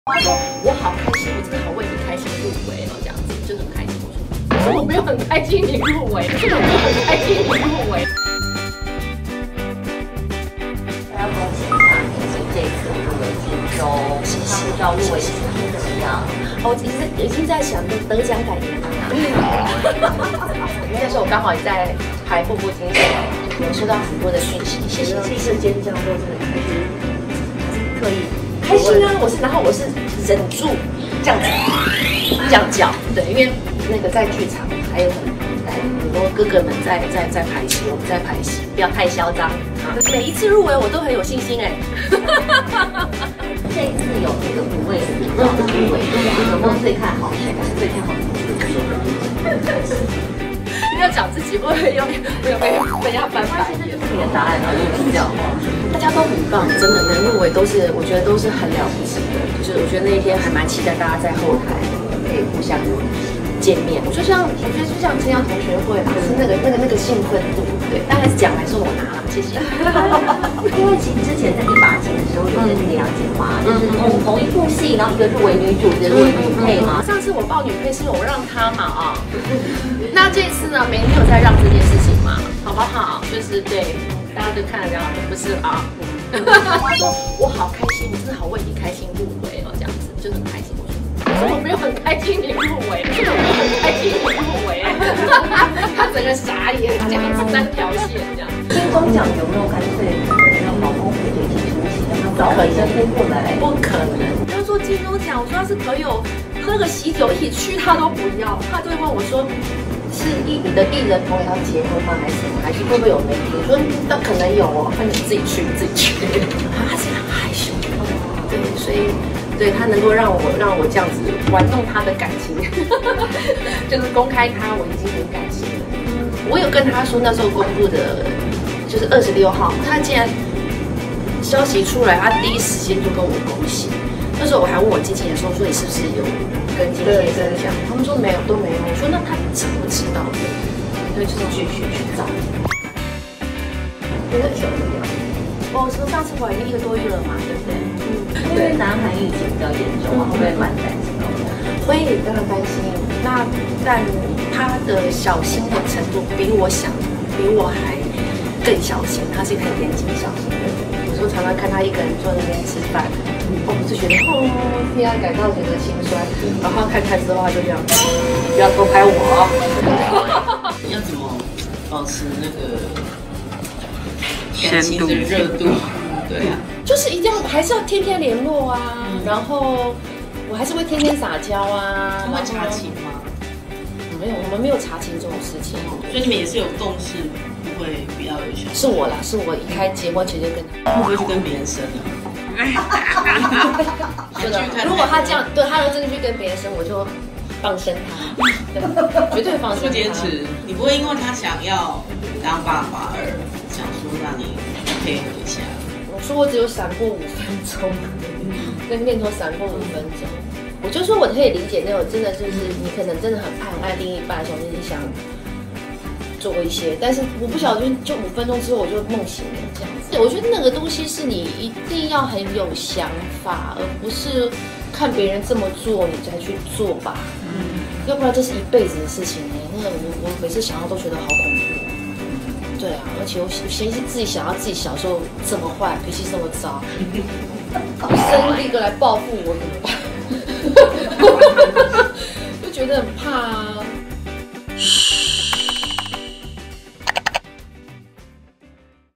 他说我好开心，我真的好为你开心入围哦，这样子就很开心。我说我没有很开心你入围，真的没有很开心你入围。 大家恭喜一下明星这次入围金钟，他不知道入围心情怎么样？ 我其实已经在想得奖感言了。那时候我刚好也在排《步步惊心》，有收到很多的讯息，谢谢这一瞬间这样都是开心，特意开心啊！然后我是忍住这样子这样叫，对，因为那个在剧场还有很多哥哥们在排戏，我们在排戏，不要太嚣张啊！每一次入围我都很有信心哎。 这一次有这个5位主要的入围，有没有最看好谁？最看好要讲自己会不会有被要翻白眼？ 你的答案然后就比较好。 大家都很棒，真的能入围都是我觉得都是很了不起的。就是我觉得那一天还蛮期待大家在后台可以互相见面。我觉得就像参加同学会嘛，是那个兴奋度，对。当然是奖还是我拿了，谢谢。 因为其实之前在18集的时候有跟你了解嘛，就是同一部戏，然后一个入围女主，一个入围女配嘛。 上次我报女配是因为我让她嘛啊，那这次呢没有再让这件事情嘛，好不好？就是对，大家就看得了，不是啊。他说我好开心，我真的好为你开心入围哦，这样子就很开心。我没有很开心你入围，真的没有很开心你入围。他整个傻眼，这样子3条线这样。 金钟奖有没有干脆让老公陪着一起出席，让他早一生飞过来？ 不可能。他说金钟奖，我说要是朋友喝个喜酒一起去，他都不要，他就会问我说。是你的艺人朋友要结婚吗？还是什么？还是会不会有媒体？我说那可能有哦，那你自己去，自己去。他是很害羞的，对，所以对他能够让我这样子玩弄他的感情，就是公开他，我已经很感谢了。我有跟他说那时候公布的，就是26号，他竟然消息出来，他第一时间就跟我恭喜。那时候我还问我经纪人说你是不是有跟经纪人讲？他们说没有，都没有。我说那他怎么知道的？所以就是继续去找。 真的久了呀。 我从上次回来已经1个多月了嘛，对不对？ 因为南韩疫情比较严重嘛，会不会蛮担心的？ 会，当然担心。那但他的小心的程度比我还更小心。他是一个很严谨小心的人。有时候常常看他一个人坐在那边吃饭。我就觉得替他感到觉得心酸，然后看之后他就这样，不要偷拍我哦。 你要怎么保持那个感情的热度？对啊， 就是一定要还是要天天联络啊，然后我还是会天天撒娇啊。 他会查情吗？ 没有，我们没有查情这种事情。 所以你们也是有共识，不会不要有小孩。 是我啦，是我一开结婚前就跟他。 会不会去跟别人生啊？ 是的，如果他这样，对他要真的去跟别人生，我就放生他，对，绝对放生他。 不坚持，你不会因为他想要当爸爸而想说让你配合一下。 我说我只有闪过5分钟，那个念头闪过5分钟，我就说我可以理解那种真的就是你可能真的很爱另一半的时候，你想做一些，但是我不晓得就5分钟之后我就梦醒了这样子。我觉得那个东西是你一定要很有想法，而不是看别人这么做你再去做吧。要不然这是一辈子的事情哎。那个我每次想到都觉得好恐怖。对啊，而且我先是自己想到自己小时候这么坏，脾气这么糟，生一个来报复我怎么办？